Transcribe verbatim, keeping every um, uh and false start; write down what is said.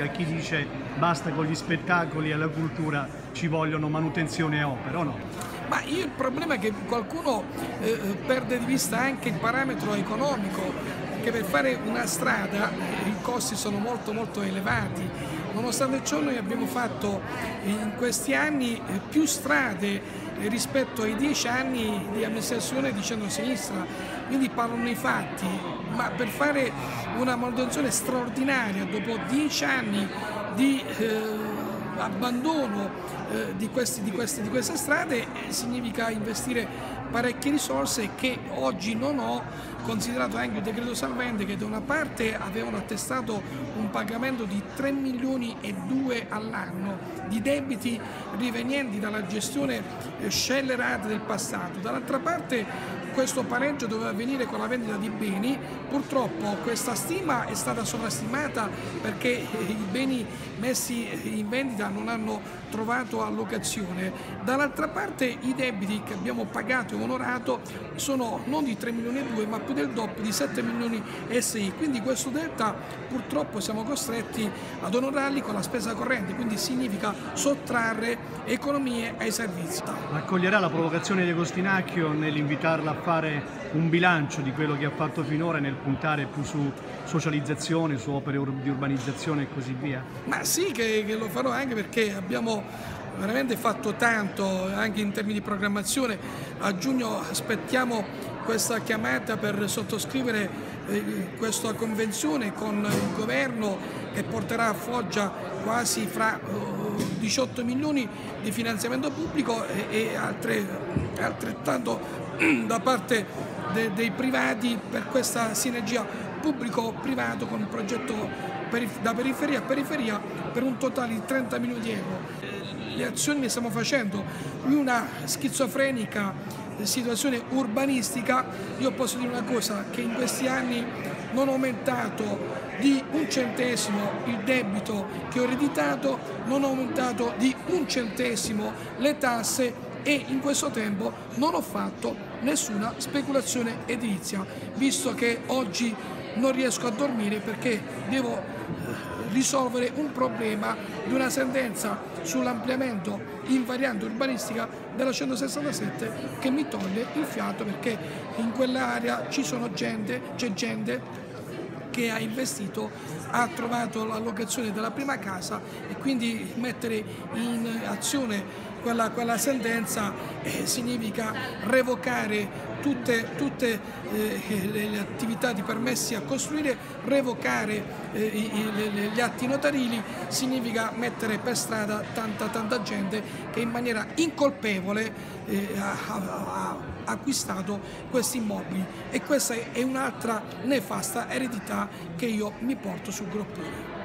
critica chi dice basta con gli spettacoli e la cultura, ci vogliono manutenzione e opere, o no? Ma io, il problema è che qualcuno eh, perde di vista anche il parametro economico, perché per fare una strada eh, i costi sono molto molto elevati. Nonostante ciò noi abbiamo fatto in questi anni eh, più strade eh, rispetto ai dieci anni di amministrazione di centro-sinistra, quindi parlano i fatti, ma per fare una manutenzione straordinaria dopo dieci anni di eh, abbandono eh, di, questi, di, queste, di queste strade eh, significa investire parecchie risorse che oggi non ho, considerato anche il decreto salvente, che da una parte avevano attestato un pagamento di tre milioni e due all'anno di debiti rivenienti dalla gestione eh, scellerata del passato, dall'altra parte questo pareggio doveva avvenire con la vendita di beni. Purtroppo questa stima è stata sovrastimata perché i beni messi in vendita non hanno trovato allocazione. Dall'altra parte i debiti che abbiamo pagato e onorato sono non di tre milioni e due ma più del doppio, di sette milioni e sei, quindi questo delta purtroppo siamo costretti ad onorarli con la spesa corrente, quindi significa sottrarre economie ai servizi. Accoglierà la provocazione di Agostinacchio nell'invitarla a fare un bilancio di quello che ha fatto finora e nel puntare più su socializzazione, su opere di urbanizzazione e così via? Ma sì che, che lo farò, anche perché abbiamo veramente fatto tanto anche in termini di programmazione. A giugno aspettiamo questa chiamata per sottoscrivere eh, questa convenzione con il governo che porterà a Foggia quasi fra eh, diciotto milioni di finanziamento pubblico e, e altre, altrettanto da parte de, dei privati per questa sinergia pubblico-privato con il progetto perif da periferia a periferia per un totale di trenta milioni di euro. Le azioni che stiamo facendo in una schizofrenica situazione urbanistica, io posso dire una cosa, che in questi anni non ho aumentato di un centesimo il debito che ho ereditato, non ho aumentato di un centesimo le tasse e in questo tempo non ho fatto nessuna speculazione edilizia, visto che oggi non riesco a dormire perché devo risolvere un problema di una sentenza sull'ampliamento in variante urbanistica della centosessantasette che mi toglie il fiato, perché in quell'area ci sono gente, c'è gente che ha investito, ha trovato l'allocazione della prima casa e quindi mettere in azione quella, quella sentenza eh, significa revocare tutte, tutte eh, le, le attività di permessi a costruire, revocare eh, i, le, gli atti notarili, significa mettere per strada tanta tanta gente che in maniera incolpevole eh, ha, ha, ha acquistato questi immobili, e questa è un'altra nefasta eredità che io mi porto sul groppone.